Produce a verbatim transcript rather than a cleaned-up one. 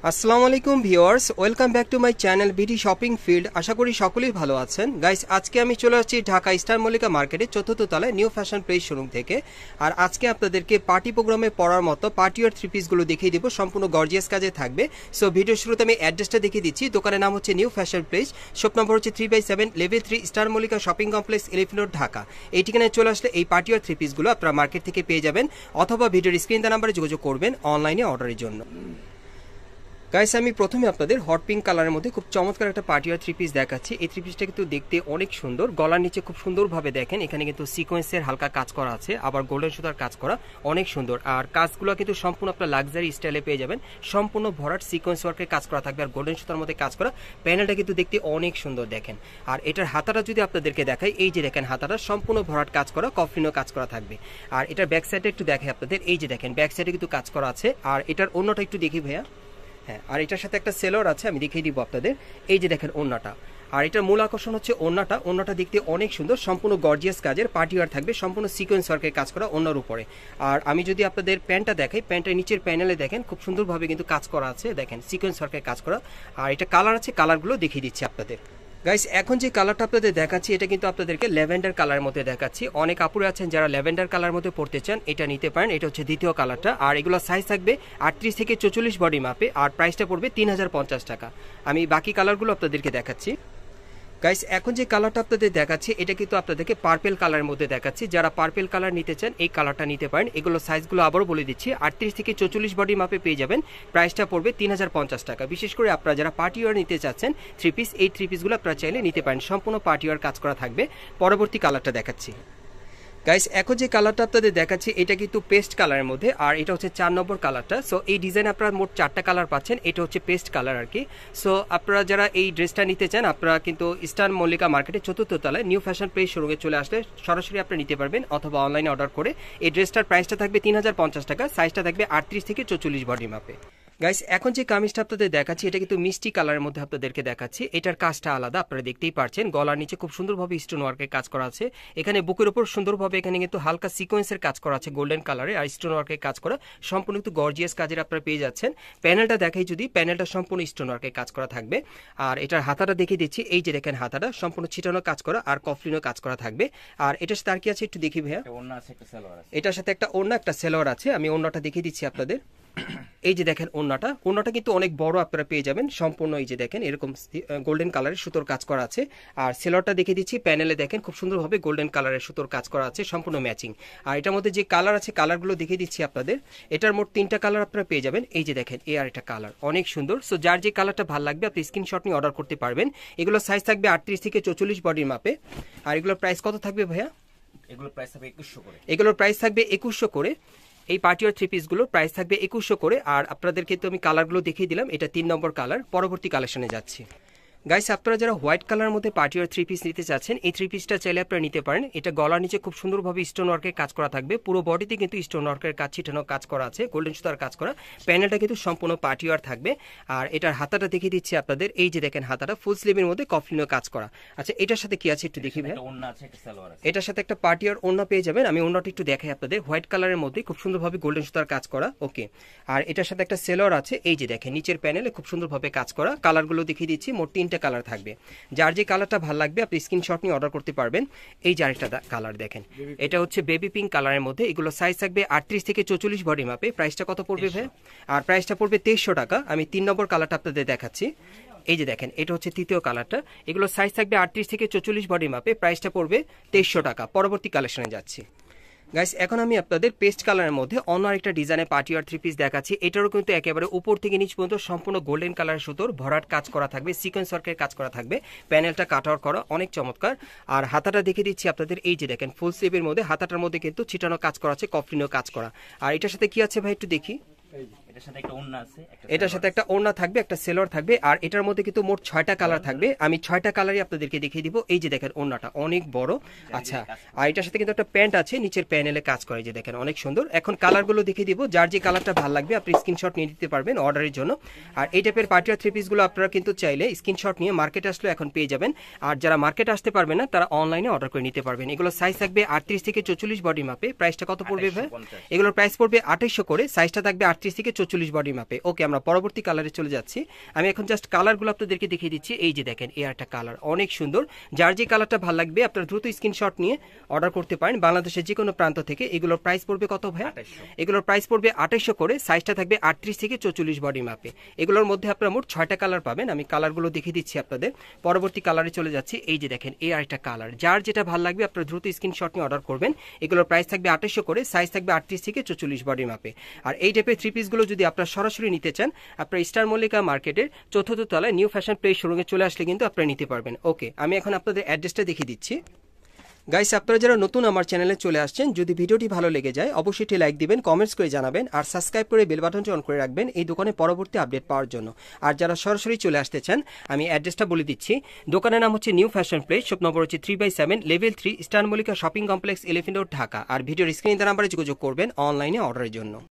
আসসালামু আলাইকুম viewers, welcome back to my channel BD shopping field. আশা করি সকলেই ভালো আছেন। গাইস, আজকে আমি চলে আসছি ঢাকা স্টার মল্লিকা মার্কেটে চতুর্থ তলায় নিউ ফ্যাশন প্লেস শোরুম থেকে। আর আজকে আপনাদেরকে পার্টি প্রোগ্রামে পরার মতো পার্টি ওয়ার থ্রি পিসগুলো দেখিয়ে দিব, সম্পূর্ণ গর্জিয়াস কাজে থাকবে। সো ভিডিও শুরুতে আমি অ্যাড্রেসটা দেখিয়ে দিচ্ছি। দোকানের নাম হচ্ছে new fashion place, shop number হচ্ছে three by seven, level three, star Mallika shopping complex, elephant road, Dhaka. এই ঠিকানায় চলে আসলে এই পার্টি ওয়ার থ্রি পিসগুলো আপনারা মার্কেট থেকে পেয়ে যাবেন, অথবা ভিডিওর স্ক্রিন দেওয়া নাম্বারে যোগাযোগ করবেন অনলাইনে অর্ডারের জন্য। গাইস, আমি প্রথমে আপনাদের হট পিঙ্ক কালারের মধ্যে খুব চমৎকার একটা পার্টি ওয়্যার থ্রি পিস দেখাচ্ছি। এই থ্রি পিসটা কিন্তু দেখতে অনেক সুন্দর, গলার নিচে খুব সুন্দরভাবে দেখেন এখানে কিন্তু সিকোয়েন্সের হালকা কাজ করা আছে, আবার গোল্ডেন সুতার কাজ করা, অনেক সুন্দর। আর কাজগুলো কিন্তু সম্পূর্ণ আপনার লাক্সারি স্টাইলে পেয়ে যাবেন, সম্পূর্ণ ভরাট সিকোয়েন্স ওয়ার্কের কাজ করা থাকবে আর গোল্ডেন সুতার মধ্যে কাজ করা। প্যানেলটা কিন্তু দেখতে অনেক সুন্দর দেখেন। আর এটার হাতাটা যদি আপনাদেরকে দেখাই, এই যে দেখেন হাতাটা সম্পূর্ণ ভরাট কাজ করা, কফলিনও কাজ করা থাকবে। আর এটার ব্যাক সাইডে একটু দেখাই আপনাদের, এই যে দেখেন ব্যাক সাইডে কিন্তু কাজ করা আছে। আর এটার অন্যটা একটু দেখি ভাইয়া। হ্যাঁ, আর এটার সাথে একটা সেলর আছে, আমি দেখিয়ে দিব আপনাদের। এই যে দেখেন ওন্নাটা, আর এটার মূল আকর্ষণ হচ্ছে ওন্নাটা। ওন্নাটা দেখতে অনেক সুন্দর, সম্পূর্ণ গর্জিয়াস কাজের পার্টি ওয়্যার থাকবে, সম্পূর্ণ সিকোয়েন্স ওয়ার্কের কাজ করা ওন্নার উপরে। আর আমি যদি আপনাদের প্যান্টটা দেখাই, প্যান্টের নিচের প্যানেলে দেখেন খুব সুন্দরভাবে কিন্তু কাজ করা আছে, দেখেন সিকোয়েন্স ওয়ার্কের কাজ করা। আর এটা কালার আছে, কালারগুলো দেখিয়ে দিচ্ছি আপনাদের। গাইস, এখন যে কালারটা আপনাদের দেখাচ্ছি এটা কিন্তু আপনাদেরকে ল্যাভেন্ডার কালারের মধ্যে দেখাচ্ছি। অনেক আপুরে আছেন যারা ল্যাভেন্ডার কালার মধ্যে পড়তে চান, এটা নিতে পারেন। এটা হচ্ছে দ্বিতীয় কালারটা। আর এগুলো সাইজ থাকবে আটত্রিশ থেকে চৌচল্লিশ বডি মাপে, আর প্রাইসটা পড়বে তিন হাজার পঞ্চাশ টাকা। আমি বাকি কালারগুলো আপনাদেরকে দেখাচ্ছি। গাইস, এখন যে কালারটা আপনাদের দেখাচ্ছি এটা কিন্তু আপনাদেরকে পার্পেল কালারের মধ্যে দেখাচ্ছি। যারা পার্পেল কালার নিতে চান এই কালারটা নিতে পারেন। এগুলো সাইজগুলো আবারও বলে দিচ্ছি, আটত্রিশ থেকে চৌচল্লিশ বডি মাপে পেয়ে যাবেন, প্রাইসটা পড়বে তিন হাজার পঞ্চাশ টাকা। বিশেষ করে আপনারা যারা পার্টি ওয়্যার নিতে চাচ্ছেন থ্রি পিস, এই থ্রি পিসগুলো আপনারা চাইলে নিতে পারেন, সম্পূর্ণ পার্টি ওয়্যার কাজ করা থাকবে। পরবর্তী কালারটা দেখাচ্ছি। গাইস, এখন যে কালারটা আপনাদের দেখাচ্ছি এটা কিন্তু পেস্ট কালারের মধ্যে, আর এটা হচ্ছে চার নম্বর কালারটা। সো এই ডিজাইন আপনারা মোট চারটা কালার পাচ্ছেন, এটা হচ্ছে পেস্ট কালার আর কি। সো আপনারা যারা এই ড্রেসটা নিতে চান আপনারা কিন্তু স্টার মল্লিকা মার্কেটে চতুর্থ তলায় নিউ ফ্যাশন প্লেস শোরুমে চলে আসলে সরাসরি আপনারা নিতে পারবেন, অথবা অনলাইনে অর্ডার করে। এই ড্রেসটার প্রাইসটা থাকবে তিন হাজার পঞ্চাশ টাকা, সাইজটা থাকবে আটত্রিশ থেকে চৌচল্লিশ বডি মাপে। গাইস, এখন যে কামিজটা আপনাদের দেখাচ্ছি এটা কিন্তু মিষ্টি কালারের মধ্যে আপনাদেরকে দেখাচ্ছি। এটার কাজটা আলাদা, আপনারা দেখতেই পাচ্ছেন। গলার নিচে খুব সুন্দরভাবে স্টোন ওয়ার্কের কাজ করা আছে, এখানে বুকের উপর সুন্দরভাবে এখানে কিন্তু হালকা সিকোয়েন্সের কাজ করা আছে গোল্ডেন কালারে, আর স্টোন ওয়ার্কের কাজ করা, সম্পূর্ণ কিন্তু গর্জিয়াস কাজের আপনারা পেয়ে যাচ্ছেন। প্যানেলটা দেখাই যদি, প্যানেলটা সম্পূর্ণ স্টোন ওয়ার্কের কাজ করা থাকবে। আর এটার হাতাটা দেখিয়ে দিচ্ছি, এই যে দেখেন হাতাটা সম্পূর্ণ ছিটানো কাজ করা আর কফলিনও কাজ করা থাকবে। আর এটার সাথে আর কি আছে একটু দেখি ভাইয়া। এটার সাথে একটা ওড়না, একটা সেলোয়ার আছে, আমি ওড়নাটা দেখিয়ে দিচ্ছি আপনাদের। এই যে দেখেন ওড়নাটা, ওড়নাটা কিন্তু অনেক বড় আপনারা পেয়ে যাবেন, সম্পূর্ণ এই যে দেখেন এরকম গোল্ডেন কালারের সুতোর কাজ করা আছে। আর সেলোয়ারটা দেখিয়ে দিচ্ছি, প্যানেলে দেখেন খুব সুন্দরভাবে গোল্ডেন কালারের সুতোর কাজ করা আছে, সম্পূর্ণ ম্যাচিং। আর এটার মধ্যে যে কালার আছে কালারগুলো দেখিয়ে দিচ্ছি আপনাদের। এটার মোট তিনটা কালার আপনারা পেয়ে যাবেন, এই যে দেখেন এ আর এটা কালার অনেক সুন্দর। সো যার যে কালারটা ভালো লাগবে আপনি স্ক্রিনশট নিয়ে অর্ডার করতে পারবেন। এগুলো সাইজ থাকবে আটত্রিশ থেকে চৌচল্লিশ বডির মাপে। আর এগুলোর প্রাইস কত থাকবে ভাইয়া? এগুলোর প্রাইস থাকবে একুশশো করে। এগুলোর প্রাইস থাকবে একুশশো করে। এই পার্টি ওয়্যার থ্রি পিসগুলোর প্রাইস থাকবে একুশশো করে। আর আপনাদেরকে তো আমি কালারগুলো দেখিয়ে দিলাম, এটা তিন নম্বর কালার। পরবর্তী কালেকশনে যাচ্ছি। গাইস, আপনারা যারা হোয়াইট কালারের মধ্যে পার্টি ওয়্যার থ্রি পিস নিতে চাচ্ছেন এই থ্রি পিসটা চাইলে আপনারা নিতে পারেন। এটা গলার নিচে খুব সুন্দরভাবে স্টোন ওয়ার্কের কাজ করা থাকবে, পুরো বডিতে কিন্তু স্টোন ওয়ার্কের কাজ ছিটানো কাজ করা আছে, গোল্ডেন সুতার কাজ করা। প্যানেলটা কিন্তু সম্পূর্ণ পার্টি ওয়্যার থাকবে। আর এটার হাতাটা দেখিয়ে দিচ্ছি আপনাদের, এই যে দেখেন হাতাটা ফুল স্লিভের মধ্যে কফলিনও কাজ করা। আচ্ছা, এটার সাথে কি আছে একটু দেখি ভাই। এটার সাথে একটা পার্টি ওয়্যার ওড়না পেয়ে যাবেন, আমি ওড়নাটা একটু দেখাই আপনাদের। হোয়াইট কালারের মধ্যে খুব সুন্দরভাবে গোল্ডেন সুতার কাজ করা, ওকে। আর এটার সাথে একটা সেলোয়ার আছে, এই যে দেখেন নিচের প্যানেলে খুব সুন্দরভাবে কাজ করা। কালারগুলো দেখিয়ে দিচ্ছি, মোট তিনটা কালার থাকবে। যার যে কালারটা ভালো লাগবে আপনি স্ক্রিনশট নিয়ে অর্ডার করতে পারবেন। এই যে আরেকটা কালার দেখেন, এটা হচ্ছে বেবি পিঙ্ক কালারের মধ্যে। এগুলো সাইজ থাকবে আটত্রিশ থেকে চৌচল্লিশ বডি মাপে। প্রাইসটা কত পড়বে ভাই? আর প্রাইসটা পড়বে তেইশশো টাকা। আমি তিন নম্বর কালারটা আপনাদের দেখাচ্ছি। এই যে দেখেন এটা হচ্ছে তৃতীয় কালারটা। এগুলো সাইজ থাকবে আটত্রিশ থেকে চৌচল্লিশ বডি মাপে, প্রাইসটা পড়বে তেইশশো টাকা। পরবর্তী কালেকশনে যাচ্ছি। গাইস, এখন আমি আপনাদের পেস্ট কালারের মধ্যে অন্য আরেকটা ডিজাইনের পার্টি ওয়্যার থ্রি পিস দেখাচ্ছি। এটারও কিন্তু একেবারে উপর থেকে নিচ পর্যন্ত সম্পূর্ণ গোল্ডেন কালারের সুতোর ভরাট কাজ করা থাকবে, সিকোয়েন্স ওয়ার্কের কাজ করা থাকবে। প্যানেলটা কাট আউট করা, অনেক চমৎকার। আর হাতাটা দেখিয়ে দিচ্ছি আপনাদের, এই যে দেখেন ফুল স্লিভের মধ্যে হাতাটার মধ্যে কিন্তু ছিটানো কাজ করা আছে, কফলিনও কাজ করা। আর এটার সাথে কি আছে ভাই একটু দেখি। এটার সাথে একটা ওড়না আছে, এটার সাথে একটা ওড়না থাকবে, একটা সেলোয়ার থাকবে। আর এটার মধ্যে কিন্তু মোট ছয়টা কালার থাকবে, আমি ছয়টা কালারই আপনাদেরকে দেখিয়ে দিব। এই যে দেখেন ওড়নাটা অনেক বড়। আচ্ছা, আর এটার সাথে কিন্তু একটা প্যান্ট আছে, নিচের প্যানেলে কাজ করে, যে দেখেন অনেক সুন্দর। এখন কালারগুলো দেখিয়ে দিব, যার যে কালারটা ভালো লাগবে আপনি স্ক্রিনশট নিয়ে দিতে পারবেন অর্ডারের জন্য। আর এই টাইপের পার্টি ওয়্যার থ্রি পিসগুলো আপনারা কিন্তু চাইলে স্ক্রিনশট নিয়ে মার্কেটে আসলে এখন পেয়ে যাবেন। আর যারা মার্কেটে আসতে পারবেন না তারা অনলাইনে অর্ডার করে নিতে পারবেন। এগুলো সাইজ থাকবে আটত্রিশ থেকে চৌচল্লিশ বডি মাপে। প্রাইসটা কত পড়বে ভাই? এগুলোর প্রাইস পড়বে আঠাইশশো করে, সাইজটা থাকবে আটত্রিশ থেকে চৌচল্লিশ বডি মাপে। ওকে, আমরা পরবর্তী কালারে চলে যাচ্ছি। আমি এখন জাস্ট কালারগুলো আপনাদেরকে দেখিয়ে দিচ্ছি। এই যে দেখেন, এই একটা কালার অনেক সুন্দর। যার যে কালারটা ভালো লাগবে আপনারা দ্রুত স্ক্রিনশট নিয়ে অর্ডার করতে পারেন বাংলাদেশের যে কোনো প্রান্ত থেকে। এগুলোর প্রাইস পড়বে কত ভাই? এগুলোর প্রাইস পড়বে আঠাইশশো করে। সাইজটা থাকবে আটত্রিশ থেকে চৌচল্লিশ বডি মাপে। এগুলোর মধ্যে আপনারা মোট ছয়টা কালার পাবেন। আমি কালারগুলো দেখিয়ে দিচ্ছি আপনাদের। পরবর্তী কালারে চলে যাচ্ছি। এই যে দেখেন, এই আরেকটা কালার। যার যেটা ভালো লাগবে আপনারা দ্রুত স্ক্রিনশট নিয়ে অর্ডার করবেন। এগুলোর প্রাইস থাকবে আঠাইশশো করে। সাইজ থাকবে আটত্রিশ থেকে চৌচল্লিশ বডি মাপে। আর এই টাইপের থ্রি পিসগুলো যদি আপনারা সরাসরি নিতে চান, আপনার স্টার মল্লিকা মার্কেটের চতুর্থ তলায় নিউ ফ্যাশন প্লেস শোরুমে চলে আসলে কিন্তু আপনারা নিতে পারবেন। ওকে, আমি এখন আপনাদের অ্যাড্রেসটা দেখিয়ে দিচ্ছি। গাইস, আপনারা যারা নতুন আমার চ্যানেলে চলে আসছেন, যদি ভিডিওটি ভালো লেগে যায় অবশ্যই একটি লাইক দিবেন, কমেন্টস করে জানাবেন, আর সাবস্ক্রাইব করে বেল বাটনটি অন করে রাখবেন এই দোকানে পরবর্তী আপডেট পাওয়ার জন্য। আর যারা সরাসরি চলে আসতে চান, আমি অ্যাড্রেসটা বলে দিচ্ছি। দোকানের নাম হচ্ছে new fashion place, shop number হচ্ছে three by seven, level three, star Mallika shopping complex, elephant road, Dhaka. আর ভিডিওর স্ক্রিনে নাম্বারে যোগাযোগ করবেন অনলাইনে অর্ডারের জন্য।